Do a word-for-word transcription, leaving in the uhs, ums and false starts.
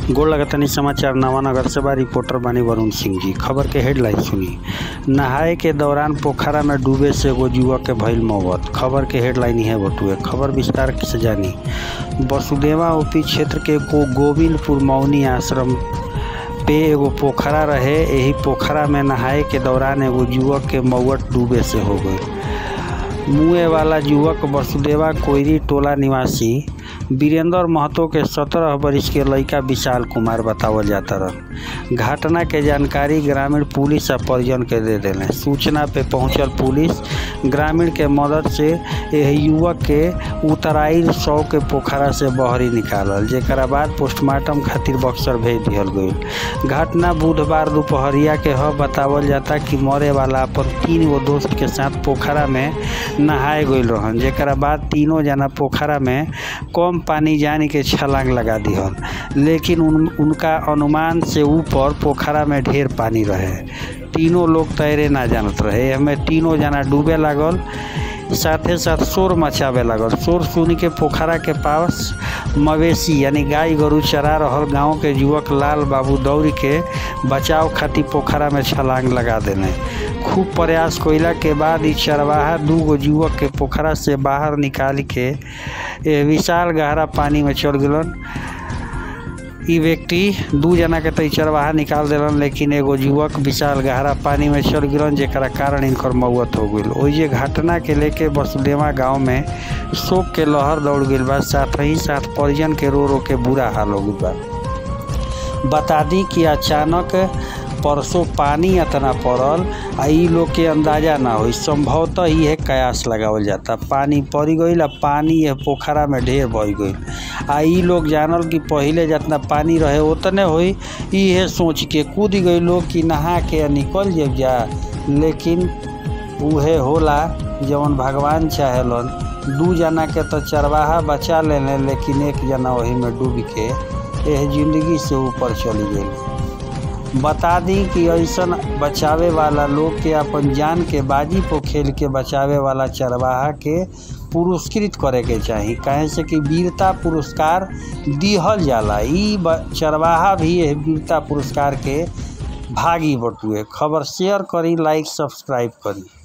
गोड़ लगतनी समाचार नवानगर से बा। रिपोर्टर बानी वरुण सिंह जी। खबर के हेडलाइन सुनी। नहाए के दौरान पोखरा में डूबे से एगो युवक के भइल मौत। खबर के हेडलाइन है बटुए। खबर विस्तार से जानी। वसुदेवा ओपी क्षेत्र के को गोविंदपुर मौनी आश्रम पे एगो पोखरा रहे। यही पोखरा में नहाए के दौरान एगो युवक के मौत डूबे से हो गई। मुए वाला युवक वसुदेवा कोयरी टोला निवासी वीरेंद्र महतो के सत्रह वर्ष के लड़का विशाल कुमार बतावल जाता रहा। घटना के जानकारी ग्रामीण पुलिस और परिजन के दे देने। सूचना पे पहुंचल पुलिस ग्रामीण के मदद से यह युवक के उतराइल सौ के पोखरा से बहरी निकालल, जेकरा बाद पोस्टमार्टम खातिर बक्सर भेज दिहल गई। घटना बुधवार दोपहरिया के ह बतावल जाता कि मरे वाला अपन तीन गो दोस्त के साथ पोखरा में नहाए गई रहन, जेकरा बाद तीनों जना पोखरा में कम पानी जाने के छलांग लगा दिहन, लेकिन उन, उनका अनुमान से ऊपर पोखरा में ढेर पानी रहे। तीनों लोग तैरे ना जानत रहे। हमें तीनों जना डूबे लागल, साथे साथ शोर मचावे लागल। शोर सुन के पोखरा के पास मवेशी यानी गाय गरु चरा रहल गांव के युवक लाल बाबू दौड़ के बचाव खातिर पोखरा में छलांग लगा देने। खूब प्रयास कइला के बाद ई चरवाहा दू गो युवक के पोखरा से बाहर निकाल के विशाल गहरा पानी में चल गलन। ई व्यक्ति दू जना के तो चरवाहा निकाल दिलन, लेकिन एगो युवक विशाल गहरा पानी में चल गलन, जेकरा कारण इनकर मौत हो गई। ओइजे घटना के लेके वसुदेवा गांव में शोक के लहर दौड़ गई बा। साथ ही साथ परिजन के रो रो के बुरा हाल हो गई बा। बता दी कि अचानक परसों पानी इतना पड़ल आ ई लोग के अंदाजा ना हो। संभवतः ही है कयास लगावल जाता पानी पड़ गई आ पानी है पोखरा में ढेर बढ़ गई। आ ई लोग जानल कि पहले जितना पानी रहे उतने होई, ये सोच के कूद गई लोग कि नहा के निकल जब जा, लेकिन उहे होला जवन भगवान चाहेलन। दू जना के तो चरवाहा बचा लेने, लेकिन एक जना वही में डूब के यह जिंदगी से ऊपर चली गई। बता दी कि ऐसा बचावे वाला लोग के अपन जान के बाजी को खेल के बचावे वाला चरवाहा के पुरस्कृत करे के चाहिए, कहे से कि वीरता पुरस्कार दिहल जाला। ई चरवाहा भी यह वीरता पुरस्कार के भागी बटुए। खबर शेयर करी, लाइक सब्सक्राइब करी।